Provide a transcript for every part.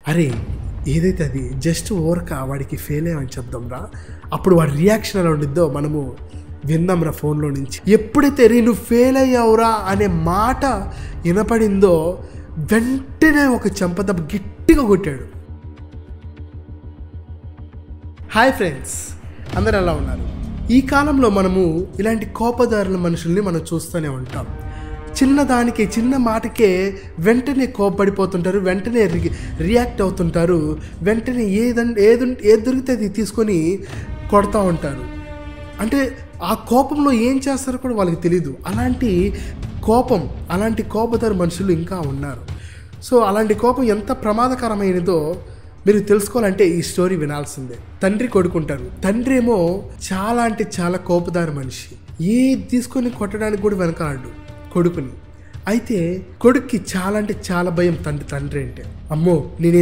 అరే ఏదైతే అది జస్ట్ ఓరక వాడికి ఫెయిల్ అయ్యామని చెప్దాంరా, అప్పుడు వాడి రియాక్షన్ ఎలా ఉండిద్దో మనము విందాంరా ఫోన్లో నుంచి. ఎప్పుడైతే రే నువ్వు ఫెయిల్ అయ్యావురా అనే మాట వినపడిందో వెంటనే ఒక చెంపదెబ్బ గట్టిగా కొట్టాడు. హాయ్ ఫ్రెండ్స్, అందరు ఎలా ఉన్నారు? ఈ కాలంలో మనము ఇలాంటి కోపదారుల మనుషుల్ని మనం చూస్తూనే ఉంటాం. చిన్నదానికి చిన్న మాటకే వెంటనే కోపపడిపోతుంటారు, వెంటనే రియాక్ట్ అవుతుంటారు, వెంటనే ఏది దొరికితే అది తీసుకొని కొడతా ఉంటారు. అంటే ఆ కోపంలో ఏం చేస్తారో కూడా వాళ్ళకి తెలీదు. అలాంటి కోపదారు మనుషులు ఇంకా ఉన్నారు. సో అలాంటి కోపం ఎంత ప్రమాదకరమైనదో మీరు తెలుసుకోవాలంటే ఈ స్టోరీ వినాల్సిందే. తండ్రి కొడుకుంటారు. తండ్రి ఏమో చాలా అంటే చాలా కోపదారు మనిషి. ఏది తీసుకొని కొట్టడానికి కూడా వెనకాడు కొడుకుని. అయితే కొడుక్కి చాలా అంటే చాలా భయం తండ్రి అంటే. అమ్మో నేను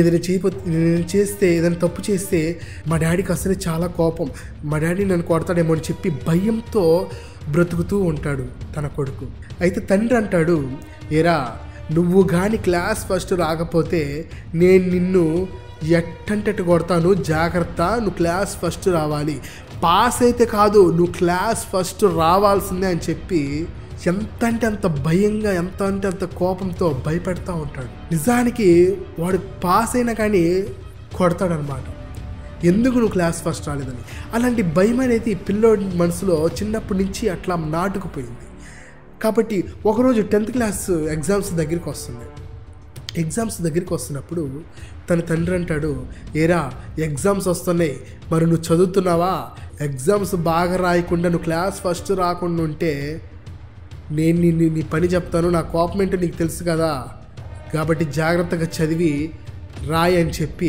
ఏదైనా తప్పు చేస్తే మా డాడీకి అసలే చాలా కోపం, మా డాడీ నన్ను కొడతాడేమో అని చెప్పి భయంతో బ్రతుకుతూ ఉంటాడు తన కొడుకు. అయితే తండ్రి అంటాడు, ఏరా నువ్వు కానీ క్లాస్ ఫస్ట్ రాకపోతే నేను నిన్ను ఎట్టంటే కొడతాను, జాగ్రత్త, నువ్వు క్లాస్ ఫస్ట్ రావాలి, పాస్ అయితే కాదు నువ్వు క్లాస్ ఫస్ట్ రావాల్సిందే అని చెప్పి ఎంత అంటే అంత భయంగా, ఎంత అంటే అంత కోపంతో భయపెడతా ఉంటాడు. నిజానికి వాడు పాస్ అయినా కానీ కొడతాడనమాట, ఎందుకు నువ్వు క్లాస్ ఫస్ట్ రాలేదని. అలాంటి భయం అనేది పిల్లోడి మనసులో చిన్నప్పటి నుంచి అట్లా నాటుకుపోయింది. కాబట్టి ఒకరోజు 10th క్లాస్ ఎగ్జామ్స్ దగ్గరికి వస్తున్నప్పుడు తన తండ్రి అంటాడు, ఏరా ఎగ్జామ్స్ వస్తున్నాయి, మరి నువ్వు చదువుతున్నావా? ఎగ్జామ్స్ బాగా రాయకుండా నువ్వు క్లాస్ ఫస్ట్ రాకుండా ఉంటే నేను నీ పని చెప్తాను, నా కోపం ఏంటో నీకు తెలుసు కదా, కాబట్టి జాగ్రత్తగా చదివి రాయి అని చెప్పి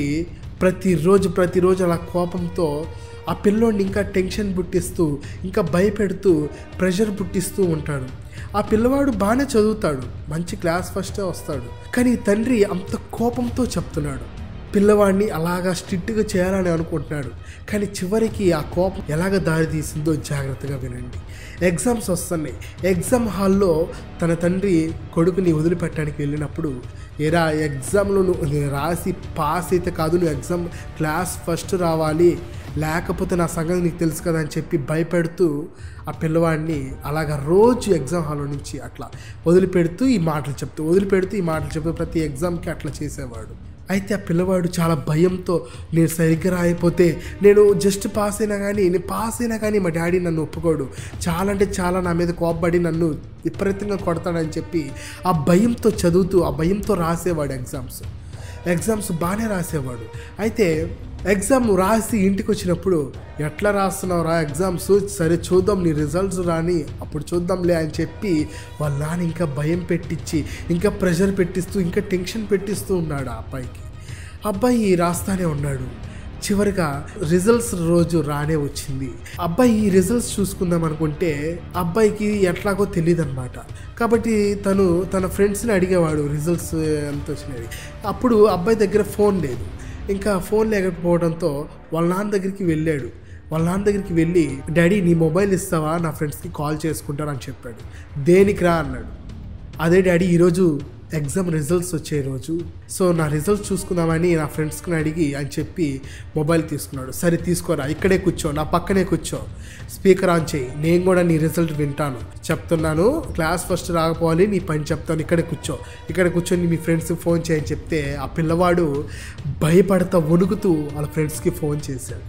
ప్రతిరోజు అలా కోపంతో ఆ పిల్లోడిని ఇంకా టెన్షన్ పుట్టిస్తూ, ఇంకా భయపెడుతూ, ప్రెషర్ పుట్టిస్తూ ఉంటాడు. ఆ పిల్లవాడు బాగానే చదువుతాడు, మంచి క్లాస్ ఫస్టే వస్తాడు. కానీ తండ్రి అంత కోపంతో చెప్తున్నాడు, పిల్లవాడిని అలాగా స్ట్రిక్ట్గా చేయాలని అనుకుంటున్నాడు. కానీ చివరికి ఆ కోపం ఎలాగ దారి తీసిందో జాగ్రత్తగా వినండి. ఎగ్జామ్స్ వస్తున్నాయి. ఎగ్జామ్ హాల్లో తన తండ్రి కొడుకుని వదిలిపెట్టడానికి వెళ్ళినప్పుడు, ఏరా ఎగ్జామ్లో నువ్వు రాసి పాస్ అయితే కాదు, నువ్వు ఎగ్జామ్ క్లాస్ ఫస్ట్ రావాలి, లేకపోతే నా సంగతి నీకు తెలుసు కదా అని చెప్పి భయపెడుతూ ఆ పిల్లవాడిని అలాగా రోజు ఎగ్జామ్ హాల్లో నుంచి అట్లా వదిలిపెడుతూ ఈ మాటలు చెప్తూ ప్రతి ఎగ్జామ్కి అట్లా చేసేవాడు. అయితే ఆ పిల్లవాడు చాలా భయంతో, నేను సరిగ్గా రాయిపోతే, నేను జస్ట్ పాస్ అయినా కానీ మా డాడీ నన్ను ఒప్పుకోడు, చాలా అంటే చాలా నా మీద కోపపడి నన్ను విపరీతంగా కొడతాడని చెప్పి ఆ భయంతో చదువుతూ, ఆ భయంతో రాసేవాడు ఎగ్జామ్స్ బాగానే రాసేవాడు. అయితే ఎగ్జామ్ రాసి ఇంటికి వచ్చినప్పుడు, ఎట్లా రాస్తున్నావురా ఎగ్జామ్స్, సరే చూద్దాం నీ రిజల్ట్స్ రాని అప్పుడు చూద్దాంలే అని చెప్పి వాళ్ళ నాన్న ఇంకా భయం పెట్టించి, ఇంకా ప్రెషర్ పెట్టిస్తూ, ఇంకా టెన్షన్ పెట్టిస్తూ ఉన్నాడు ఆ అబ్బాయి రాస్తానే ఉన్నాడు. చివరిగా రిజల్ట్స్ రోజు రానే వచ్చింది. అబ్బాయి ఈ రిజల్ట్స్ చూసుకుందాం అనుకుంటే అబ్బాయికి ఎట్లాగో తెలియదు అనమాట. కాబట్టి తన ఫ్రెండ్స్ని అడిగేవాడు రిజల్ట్స్ ఎంత వచ్చినాయి. అప్పుడు అబ్బాయి దగ్గర ఫోన్ లేదు. ఇంకా ఫోన్ లేకపోవడంతో వాళ్ళ నాన్న దగ్గరికి వెళ్ళి డాడీ నీ మొబైల్ ఇస్తావా, నా ఫ్రెండ్స్కి కాల్ చేసుకుంటారని చెప్పాడు. దేనికి రా అన్నాడు. అదే డాడీ ఈరోజు ఎగ్జామ్ రిజల్ట్స్ వచ్చే రోజు, సో నా రిజల్ట్స్ చూసుకుందామని నా ఫ్రెండ్స్ని అడిగి అని చెప్పి మొబైల్ తీసుకున్నాడు. సరే తీసుకోరా, ఇక్కడే కూర్చో, నా పక్కనే కూర్చో, స్పీకర్ ఆన్ చేయి, నేను కూడా నీ రిజల్ట్ వింటాను, చెప్తున్నాను, క్లాస్ ఫస్ట్ రాకపోవాలి, నీ పని చెప్తాను, ఇక్కడ కూర్చొని మీ ఫ్రెండ్స్కి ఫోన్ చేయని చెప్తే ఆ పిల్లవాడు భయపడతా వణుకుతూ వాళ్ళ ఫ్రెండ్స్కి ఫోన్ చేశాడు.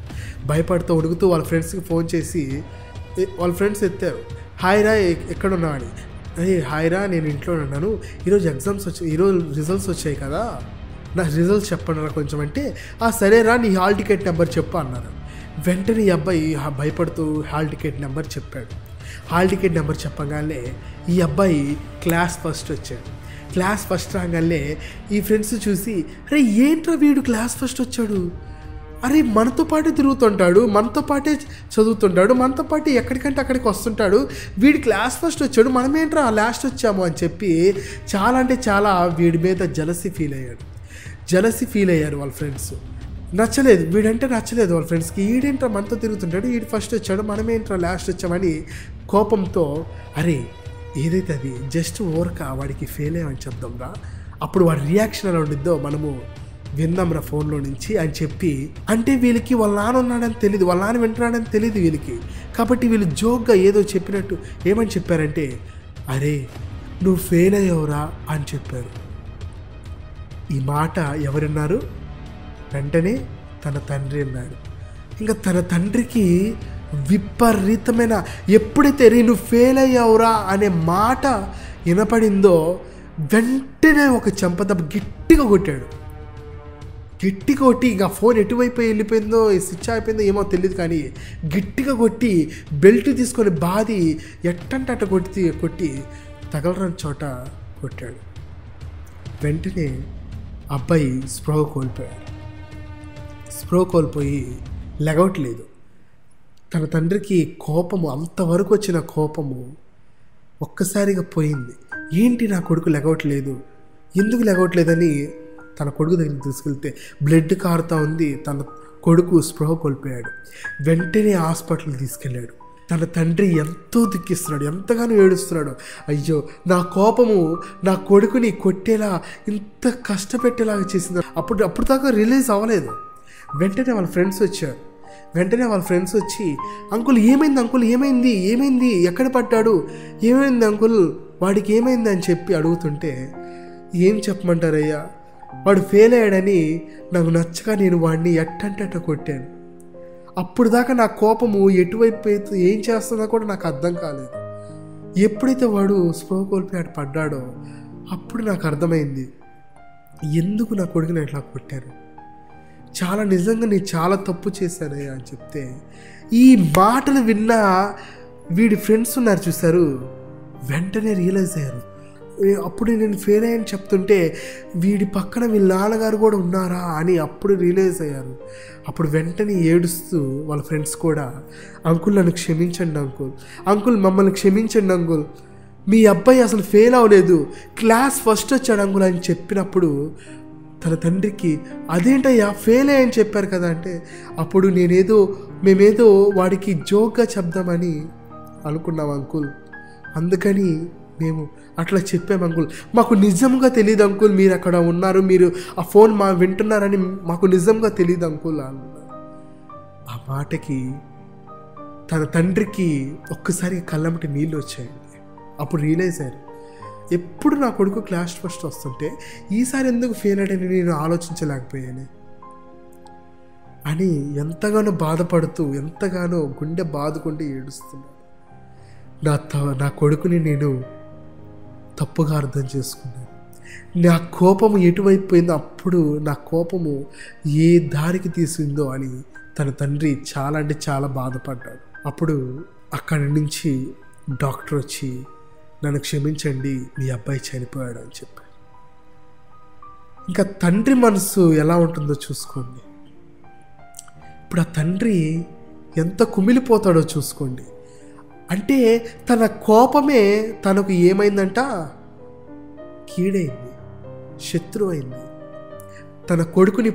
వాళ్ళ ఫ్రెండ్స్కి ఫోన్ చేసి వాళ్ళ ఫ్రెండ్స్ ఎత్తారు, హాయ్ రా ఎక్కడున్నావని. హాయ్ రా నేను ఇంట్లో ఉన్నాను, ఈరోజు రిజల్ట్స్ వచ్చాయి కదా, నా రిజల్ట్స్ చెప్పండి రా కొంచెం అంటే, సరే రా నీ హాల్ టికెట్ నెంబర్ చెప్పు అన్నారు. వెంటనే ఈ అబ్బాయి భయపడుతూ హాల్ టికెట్ నెంబర్ చెప్పాడు. హాల్ టికెట్ నెంబర్ చెప్పగానే ఈ అబ్బాయి క్లాస్ ఫస్ట్ వచ్చాడు. క్లాస్ ఫస్ట్ రాగానే ఈ ఫ్రెండ్స్ చూసి, అరే ఏంట్రా వీడు క్లాస్ ఫస్ట్ వచ్చాడు, అరే మనతో పాటే తిరుగుతుంటాడు, మనతో పాటే చదువుతుంటాడు, మనతో పాటు ఎక్కడికంటే అక్కడికి వస్తుంటాడు, వీడి క్లాస్ ఫస్ట్ వచ్చాడు, మనమేంట్రా లాస్ట్ వచ్చాము అని చెప్పి చాలా అంటే చాలా వీడి మీద జలసీ ఫీల్ అయ్యారు వాళ్ళ ఫ్రెండ్స్. వీడంటే నచ్చలేదు వాళ్ళ ఫ్రెండ్స్కి. ఈడేంట్రా మనతో తిరుగుతుంటాడు, వీడు ఫస్ట్ వచ్చాడు, మనమేంట్రా లాస్ట్ వచ్చామని కోపంతో, అరే ఏదైతే అది జస్ట్ ఓరక వాడికి ఫెయిల్ అయ్యామని చెప్దాంరా, అప్పుడు వాడి రియాక్షన్ ఎలా ఉండిద్దో మనము విందాంరా ఫోన్లో నుంచి అని చెప్పి, అంటే వీళ్ళకి వాళ్ళ నాన్న ఉన్నాడని తెలియదు, వాళ్ళ నాన్న వింటున్నాడని తెలియదు వీళ్ళకి. కాబట్టి వీళ్ళు జోక్గా ఏదో చెప్పినట్టు ఏమని చెప్పారంటే, అరే నువ్వు ఫెయిల్ అయ్యావురా అని చెప్పారు. ఈ మాట ఎవరున్నారు? వెంటనే తన తండ్రి అన్నాడు. ఇంకా తన తండ్రికి విపరీతమైన, ఎప్పుడైతే రే నువ్వు ఫెయిల్ అయ్యావురా అనే మాట వినపడిందో వెంటనే ఒక చెంపదెబ్బ గట్టిగా కొట్టాడు. గట్టిగా కొట్టి, ఇంకా ఫోన్ ఎటువైపు వెళ్ళిపోయిందో, స్విచ్ అయిపోయిందో ఏమో తెలియదు, కానీ గట్టిగా కొట్టి బెల్ట్ తీసుకొని బాది ఎట్టంటే అట్ట కొట్టి తగలరాని చోట కొట్టాడు. వెంటనే అబ్బాయి స్పృహ కోల్పోయాడు. స్పృహ కోల్పోయి లెగవట్లేదు. తన తండ్రికి కోపము, అంతవరకు వచ్చిన కోపము ఒక్కసారిగా పోయింది. ఏంటి నా కొడుకు లెగవట్లేదు, ఎందుకు లెగవట్లేదని తన కొడుకు దగ్గరికి తీసుకెళ్తే బ్లడ్ కారుతూ ఉంది. తన కొడుకు స్పృహ కోల్పోయాడు. వెంటనే హాస్పిటల్కి తీసుకెళ్ళాడు. తన తండ్రి ఎంతో దుఃఖిస్తున్నాడు, ఎంతగానో ఏడుస్తున్నాడు. అయ్యో నా కోపము నా కొడుకుని కొట్టేలా, ఇంత కష్టపెట్టేలాగా చేసింది. అప్పుడు దాకా రిలీజ్ అవ్వలేదు. వెంటనే వాళ్ళ ఫ్రెండ్స్ వచ్చి అంకుల్ ఏమైంది, అంకుల్ ఏమైంది, ఎక్కడ పడ్డాడు, ఏమైంది అంకుల్, వాడికి ఏమైంది అని చెప్పి అడుగుతుంటే, ఏం చెప్పమంటారయ్యా, వాడు ఫెయిల్ అయ్యాడని నాకు నచ్చక నేను వాడిని ఎట్టంటే అట్ట కొట్టాను. అప్పుడు దాకా నా కోపము ఎటువైపు అయితే ఏం చేస్తుందో కూడా నాకు అర్థం కాలేదు. ఎప్పుడైతే వాడు స్పృహ కోల్పోయాడు పడ్డాడో అప్పుడు నాకు అర్థమైంది ఎందుకు నా కొడుకుని ఇట్లా కొట్టారు. నిజంగా నేను చాలా తప్పు చేశానయ్యా అని చెప్తే, ఈ మాటలు విన్న వీడి ఫ్రెండ్స్ ఉన్నారు చూశారు, వెంటనే రియలైజ్ అయ్యారు. అప్పుడు నేను ఫెయిల్ అయ్యాని చెప్తుంటే వీడి పక్కన వీళ్ళ నాన్నగారు కూడా ఉన్నారా అని అప్పుడు రియలైజ్ అయ్యారు. అప్పుడు వెంటనే ఏడుస్తూ వాళ్ళ ఫ్రెండ్స్ కూడా, అంకుల్ నన్ను క్షమించండి అంకుల్ మమ్మల్ని క్షమించండి అంకుల్, మీ అబ్బాయి అసలు ఫెయిల్ అవ్వలేదు, క్లాస్ ఫస్ట్ వచ్చాడు అంకుల్ అని చెప్పినప్పుడు తన తండ్రికి, అదేంటయ్యా ఫెయిల్ అయ్యని చెప్పారు కదా అంటే, అప్పుడు మేమేదో వాడికి జోక్గా చెప్దామని అనుకున్నాం అంకుల్, అందుకని మేము అట్లా చెప్పాము అంకుల్, మాకు నిజంగా తెలియదు అంకుల్ మీరు అక్కడ ఉన్నారు, మీరు ఆ ఫోన్ వింటున్నారని మాకు నిజంగా తెలియదు అంకుల్ అన్నారు. ఆ మాటకి తన తండ్రికి ఒక్కసారి కళ్ళమ్మటి నీళ్ళు వచ్చాయండి. అప్పుడు రియలైజ్ అయ్యారు, ఎప్పుడు నా కొడుకు క్లాస్ ఫస్ట్ వస్తుంటే ఈసారి ఎందుకు ఫెయిల్ అయ్యాడని నేను ఆలోచించలేకపోయాను అని ఎంతగానో బాధపడుతూ, ఎంతగానో గుండె బాదుకుంటూ ఏడుస్తున్నాను. నా కొడుకుని నేను తప్పుగా అర్థం చేసుకున్నాను. నా కోపము ఎటువైపు పోయిందో, అప్పుడు నా కోపము ఏ దారికి తీసిందో అని తన తండ్రి చాలా అంటే చాలా బాధపడ్డాడు. అప్పుడు అక్కడి నుంచి డాక్టర్ వచ్చి, నన్ను క్షమించండి మీ అబ్బాయి చనిపోయాడు అని చెప్పారు. ఇంకా తండ్రి మనసు ఎలా ఉంటుందో చూసుకోండి. ఇప్పుడు ఆ తండ్రి ఎంత కుమిలిపోతాడో చూసుకోండి. అంటే తన కోపమే తనకు ఏమైందంట, కీడైంది, శత్రువు అయింది. తన కొడుకుని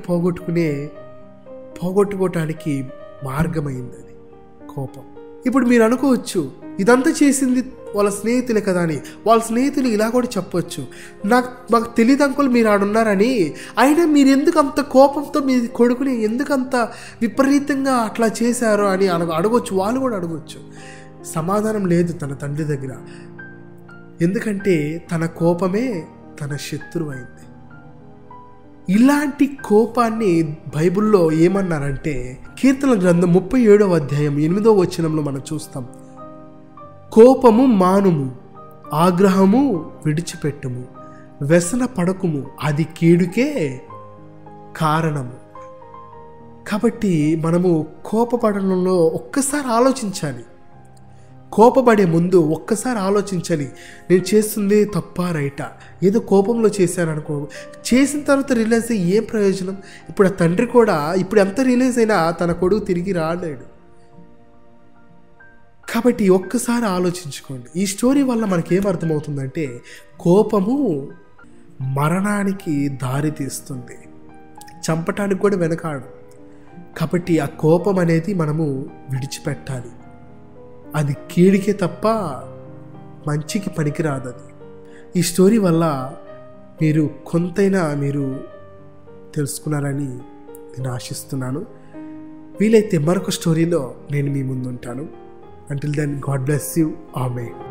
పోగొట్టుకోవటానికి మార్గమైంది అది కోపం. ఇప్పుడు మీరు అనుకోవచ్చు ఇదంతా చేసింది వాళ్ళ స్నేహితులే కదా అని. వాళ్ళ స్నేహితులు ఇలా కూడా చెప్పొచ్చు, మాకు తెలియదు అంకుల్ మీరు ఆడున్నారని, అయినా మీరు ఎందుకు అంత కోపంతో మీ కొడుకుని ఎందుకంత విపరీతంగా అట్లా చేశారో అని అడగొచ్చు. వాళ్ళు కూడా అడగొచ్చు. సమాధానం లేదు తన తండ్రి దగ్గర. ఎందుకంటే తన కోపమే తన శత్రువు అయింది. ఇలాంటి కోపాన్ని బైబిల్లో ఏమన్నారంటే, కీర్తన గ్రంథం 37వ అధ్యాయం 8వ వచనంలో మనం చూస్తాం, కోపము మానుము, ఆగ్రహము విడిచిపెట్టుము, వ్యసన పడకుము, అది కీడుకే కారణము. కాబట్టి మనము కోపపడడంలో ఒక్కసారి ఆలోచించాలి. కోపపడే ముందు ఒక్కసారి ఆలోచించాలి, నేను చేస్తుంది తప్పా రైటా. ఏదో కోపంలో చేశాను అనుకో, చేసిన తర్వాత రియలైజ్ అయ్యి ఏం ప్రయోజనం. ఇప్పుడు ఆ తండ్రి కూడా ఇప్పుడు ఎంత రియలైజ్ అయినా తన కొడుకు తిరిగి రాలేడు. కాబట్టి ఒక్కసారి ఆలోచించుకోండి. ఈ స్టోరీ వల్ల మనకేం అర్థమవుతుందంటే, కోపము మరణానికి దారి తీస్తుంది, చంపటానికి కూడా వెనకాడు. కాబట్టి ఆ కోపం అనేది మనము విడిచిపెట్టాలి. అది కీడికే తప్ప మంచికి పనికిరాదు అది. ఈ స్టోరీ వల్ల మీరు కొంతైనా మీరు తెలుసుకున్నారని నేను ఆశిస్తున్నాను. వీలైతే మరొక స్టోరీలో నేను మీ ముందు ఉంటాను. Until then, God bless you. Amen.